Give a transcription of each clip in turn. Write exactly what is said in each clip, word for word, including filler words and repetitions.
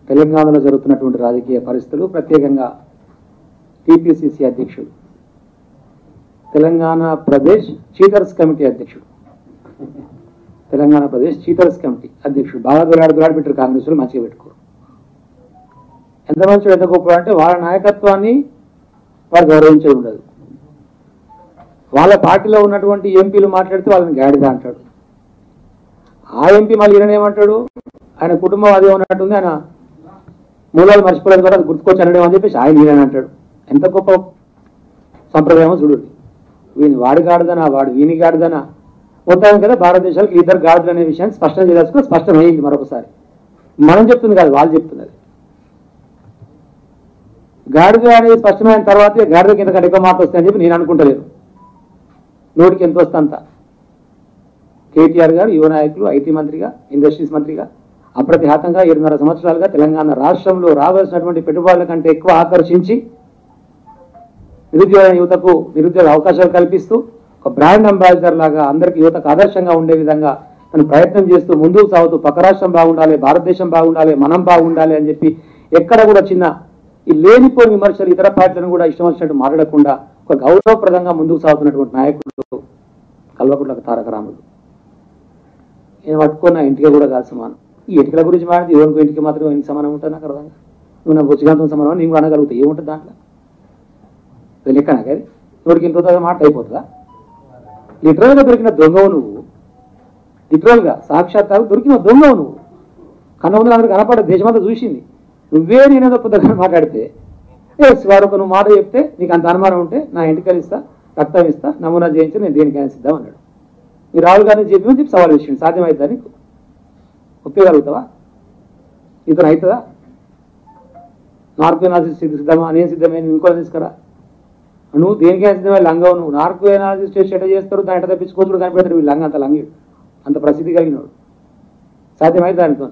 తెలంగాణలో జరుగుతున్నటువంటి రాజకీయ పరిస్థితులు, ప్రత్యేకంగా టీపీసీసీ అధ్యక్షుడు, తెలంగాణ ప్రదేశ్ చీటర్స్ కమిటీ అధ్యక్షుడు, తెలంగాణ ప్రదేశ్ చీటర్స్ కమిటీ అధ్యక్షుడు బాగా దొరాడు దొరాడు పెట్టారు. కాంగ్రెస్లో మంచిగా పెట్టుకోరు. ఎంత మంచి ఎంత గొప్ప అంటే వాళ్ళ నాయకత్వాన్ని వారు గౌరవించేది ఉండదు. వాళ్ళ పార్టీలో ఉన్నటువంటి ఎంపీలు మాట్లాడితే వాళ్ళని గాడిద అంటాడు. ఆ ఎంపీ మళ్ళీ ఈయన ఏమంటాడు, ఆయన కుటుంబం అదే ఉన్నట్టుంది, ఆయన మూలాలు మర్చిపోలేదు కూడా అది గుర్తుకొచ్చి అనడం అని చెప్పేసి ఆయన ఈయన అంటాడు. ఎంత గొప్ప సంప్రదాయమో చూడండి. వీని వాడి గాడిదనా వాడు వీని గాడిదనా మొత్తం కదా భారతదేశానికి ఇద్దరు గాడిదలు అనే విషయాన్ని స్పష్టం చేయాల్సుకుని స్పష్టమైంది. మరొకసారి మనం చెప్తుంది కాదు, వాళ్ళు చెప్తున్నది. గాడిద అనేది స్పష్టమైన తర్వాత గాడిదకి ఇంతకంటే ఎక్కువ మార్పు వస్తాయని చెప్పి నేను అనుకుంటలేను. నోటికి ఎంత వస్తే అంత. కేటీఆర్ గారు యువ నాయకులు, ఐటీ మంత్రిగా, ఇండస్ట్రీస్ మంత్రిగా అప్రతిహతంగా ఏడున్నర సంవత్సరాలుగా తెలంగాణ రాష్ట్రంలో రావాల్సినటువంటి పెట్టుబడుల కంటే ఎక్కువ ఆకర్షించి నిరుద్యోగ యువతకు నిరుద్యోగ అవకాశాలు కల్పిస్తూ ఒక బ్రాండ్ అంబాసిడర్ లాగా అందరికీ యువతకు ఆదర్శంగా ఉండే విధంగా తను ప్రయత్నం చేస్తూ ముందుకు సాగుతూ పక్క రాష్ట్రం బాగుండాలి, భారతదేశం బాగుండాలి, మనం బాగుండాలి అని చెప్పి ఎక్కడ కూడా చిన్న ఈ లేనిపోని విమర్శలు ఇతర పార్టీలను కూడా ఇష్టం వచ్చినట్టు మాట్లాడకుండా ఒక గౌరవప్రదంగా ముందుకు సాగుతున్నటువంటి నాయకులు కల్వకుంట్ల తారక రాముడు. నేను పట్టుకున్న ఇంటికి కూడా కాదు సమానం. ఈ ఎన్నికల గురించి మాట్లాడితే ఎవరికి ఇంటికి మాత్రం ఇంటికి సమానం ఉంటుంది నాకు అర్థం. నువ్వు నాకు బుచ్చిగాంతం సమానం నేను అనగలుగుతా, ఏముంటుంది దాంట్లో? లెక్క నాకు అది నోటికి ఇంత మాట అయిపోతుందా? లిటరల్గా దొరికిన దొంగవు నువ్వు, లిటరల్గా సాక్షాత్తాలు దొరికిన దొంగవు నువ్వు. కన్న ముందు అందరికి కనపడ దేశమంతా చూసింది. నువ్వే నేనేదో పెద్దగా మాట్లాడితే ఎస్ వారు ఒక నువ్వు మాట చెప్తే నీకు అంత అనుమానం ఉంటే నా ఇంటికి ఇస్తా, రక్తం ఇస్తా, నమూనా చేయించి నేను దేనికైనా సిద్ధం అన్నాడు. ఈ రాహుల్ గాంధీ చెప్పి చెప్పి సవాల్ విషయం సాధ్యమవుతుందా? నీకు ఒప్పగలుగుతావా? ఇతను అవుతుందా? నార్కో ఎనాలిసిస్ సిద్ధమా? నేను సిద్ధమే, నువ్వు ఇంకో తీసుకురా. నువ్వు దేనికైనా సిద్ధమే లంగవు. నువ్వు నార్కో ఎనాలిసిస్ చేసి ఎట్ట చేస్తారు, దాని ఎట్ట తెప్పించుకోవచ్చు కనిపెడతారు. వీళ్ళు లంగ అంత లంగి అంత ప్రసిద్ధి కలిగినవాడు. సాధ్యమైతే దానితో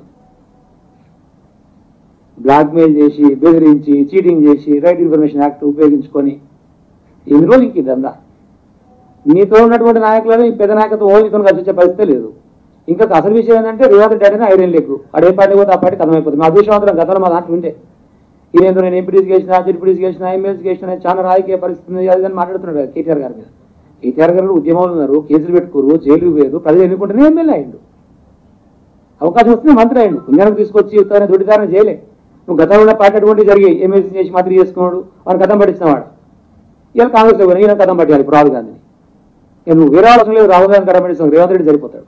బ్లాక్మెయిల్ చేసి, బెదిరించి, చీటింగ్ చేసి, రైట్ ఇన్ఫర్మేషన్ యాక్ట్ ఉపయోగించుకొని ఎన్ని రోజులకి ఇదంతా నీతో ఉన్నటువంటి నాయకులను ఈ పెద్ద నాయకత్వం ఓన్లీతో కలిసి వచ్చే పరిస్థితి లేదు. ఇంకా అసలు విషయం ఏంటంటే రేవంత్ రెడ్డి అనేది ఐరన్ లేకు అడే పార్టీ పోతే ఆ పార్టీ కథమైపోతుంది. మా అదృష్టవంతరం గతంలో మా దాంట్లో ఉంటే ఈయన నేను ఎంపీడీసీ చేసిన, జెడ్పీడీసీ చేసిన, ఎమ్మెల్సీ చేసిన చాలా రాజకీయ పరిస్థితి అది అని మాట్లాడుతున్నాడు కదా కేటీఆర్ గారి మీద. కేటీఆర్ గారు ఉద్యమాలు ఉన్నారు, కేసులు పెట్టుకోరు, జైలు వేరు, ప్రజలు ఎన్నుకుంటేనే ఎమ్మెల్యే అయ్యిండు. అవకాశం వస్తే మంత్రి అయ్యిండు. పుణ్యానికి తీసుకొచ్చి యువతనే దొడ్డిదారణ చేయలే. నువ్వు గతంలో పార్టీ అటువంటి జరిగాయి, ఎమ్మెల్సీ చేసి మంత్రి చేసుకున్నాడు, వాడిని కథం పట్టించినవాడు. ఇవాళ కాంగ్రెస్లో పోయినా ఈయన కథం పట్టాలి ఇప్పుడు రాహుల్ గాంధీని. నువ్వు వేరే అవసరం లేదు, రాహుల్ గాంధీ కథం పట్టిస్తావు, రేవంత్ రెడ్డి సరిపోతాడు.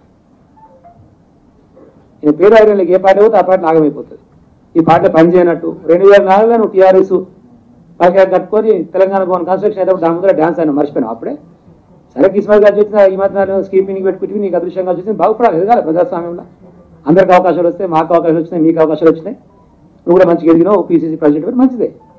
ఈయన పేరు ఐరన్లకి ఏ పార్టీ పోతే ఆ పార్టీ నాగమైపోతుంది. ఈ పార్టీ పనిచేయనట్టు రెండు వేల నాలుగులో నువ్వు టీఆర్ఎస్ పార్టీ కట్టుకొని తెలంగాణ భవన్ కన్స్ట్రక్షన్ అయితే దాని ముందర డ్యాన్స్ అయినా మర్చిపోయినావు అప్పుడే. సరే కిస్మత్ గారు చూసిన ఈ మధ్య స్కీపింగ్ పెట్టుకుంటే నీకు అదృశ్యంగా చూసి బాగుపడాలి ఎదగాలి ప్రజాస్వామ్యంలో. అందరికి అవకాశాలు వస్తాయి, మాకు అవకాశాలు వచ్చినాయి, మీకు అవకాశాలు వచ్చినాయి. నువ్వు కూడా మంచిగా ఎదిగినావు, పీసీసీ ప్రెసిడెంట్ మంచిదే.